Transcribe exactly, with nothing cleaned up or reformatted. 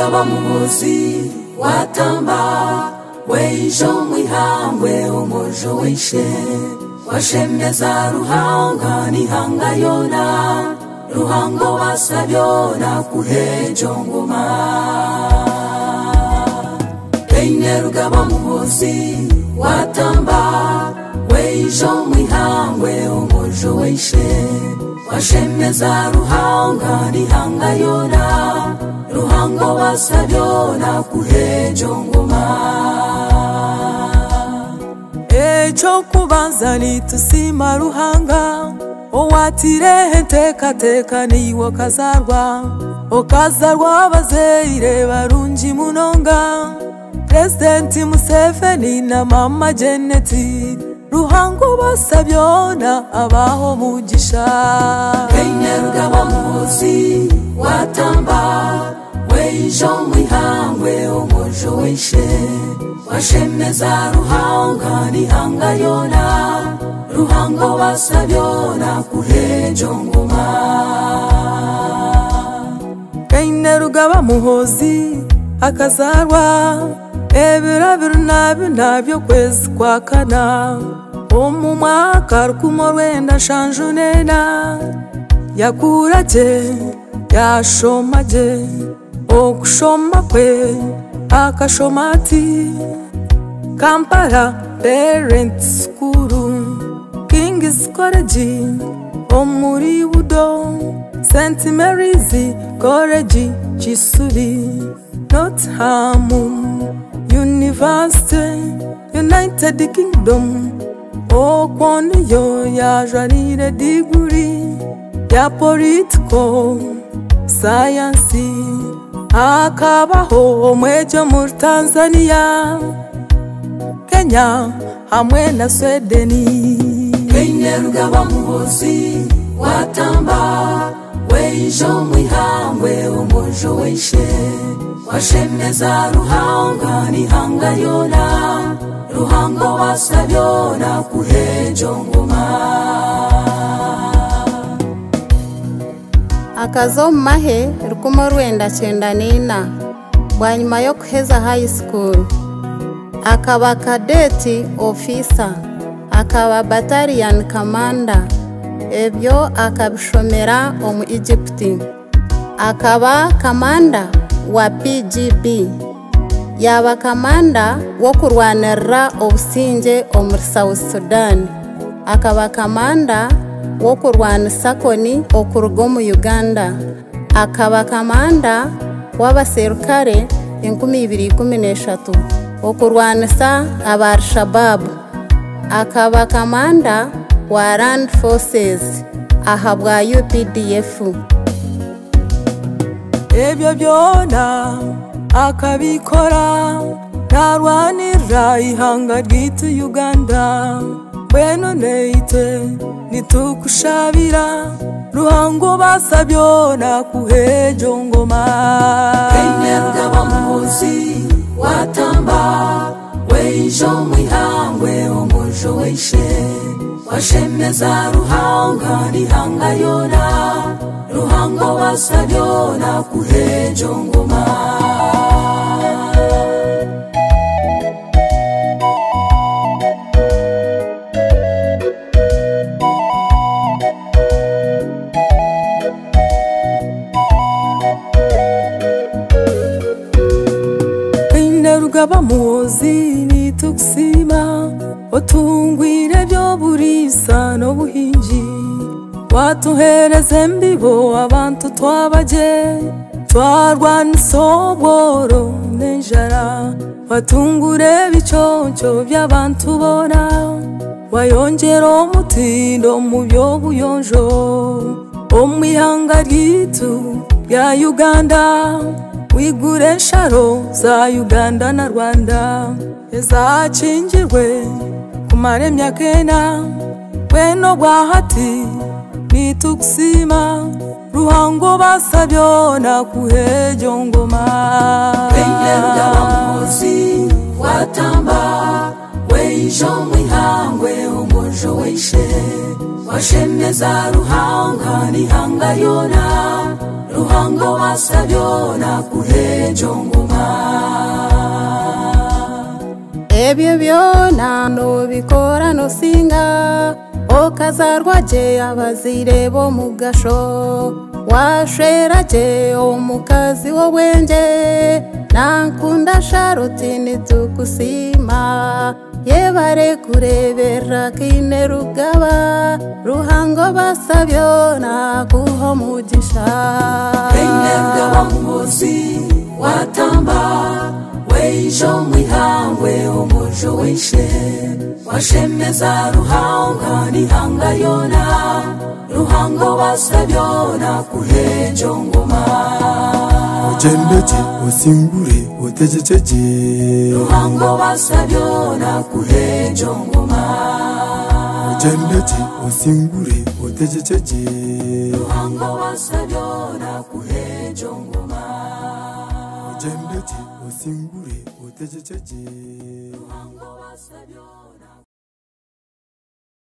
Kainerugaba Muhoozi Watamba weijo mwihangwe umujo wishe washemeza ruhanga nihanga yona ruhango basabyona kuhejo ngoma Kainerugaba Muhoozi Watamba weijo mwihangwe umujo wishe washemeza ruhanga nihanga yona ruhango basabyona kuhejo ngoma echo kubanza nitusima ruhanga owatire teka teka niwo kazarwa okazarwa bazeire barungi munonga President Museveni na mama Jeneti ruhango basabyona abaho mugisha Kainerugaba Muhoozi Watamba weijo mwihangwe umujo wishe washemeza ruhanga nihanga yona ruhango basabyona kuhejo ngoma Kainerugaba Muhoozi akazarwa ebirabiru nabyo nabyo kwezi kwa kana omu mwaka rukumo rwenda shanjunena yakuraje yashomaje okushoma kwe akashomati Kampala Parent School King's College omuri Budo Saint Mary's College Chisuri Nottingham University United Kingdom okwoni yo yajwanire degree ya political science akabaho omwejo muri Tanzania Kenya hamwe na Sweden Kainerugaba Muhoozi Watamba weijo mwihangwe umujo wishe washemeza ruhanga nihanga yona ruhango basabyona kuhejo ngoma akazo mahe rukumo rwenda cyenda nina bwanyuma yo kuheza high school akaba cadet officer akaba battalion commander ebyo akabishomera omu Egypt akaba commander wa P G B yaba commander wo kurwanira obusinge omu South Sudan akaba commander wo kurwana sakoni okuruga mu Uganda akaba commander w'abaserukare enkumi ibiri kumi n'eshatu okurwanisa aba Al-Shabaab akaba commander wa Land Forces ahabwa U P D F ebyo byona akabikora narwanira ihanga ryitu Uganda bweno neite nitukushabira ruhango basabyona kuhejo ngoma Kainerugaba Muhoozi Watamba weijo mwihangwe umujo wishe washemeza ruhanga nihanga yona ruhango basabyona kuhejo ngoma Kainerugaba Muhoozi nitukusima otungwire byo burisa no buhinji watuhereze mbibo abantu twabaje twarwanisa obworo n'enjara watungure biconco by'abantu bona wayongera omutindo mu by'obuyonjo omwihanga ryitu ya Uganda wigure sharo za Uganda na Rwanda ezacingirwe kumara emyaka ena bweno bwahati nitukusima ruhango basabyona kuhejo ngoma Kainerugaba Muhoozi Watamba weijo mwihangwe umujo wishe washemeza ruhanga nihanga yona ruhango basabyo nakuhejo ngoma ebyo byona no bikora no singa okazarwa je abazire bo mugasho washera je omukazi w'obwenje nankunda sharotini tukusima yebare kurebera Kainerugaba ruhango basabyo nakuho mugisha Kainerugaba Muhoozi Watamba weijo mwihangwe umujo wishe washemeza ruhanga nihanga yona ruhango basabyo nakuhejo ngoma Ujembeti usingure utejejeje ruhango basabyo nakuhejo ngoma Ujembeti usingure utejejeje ruhango basabyo nakuhejo ngoma Ujembeti usingure utejejeje ruhango basabyo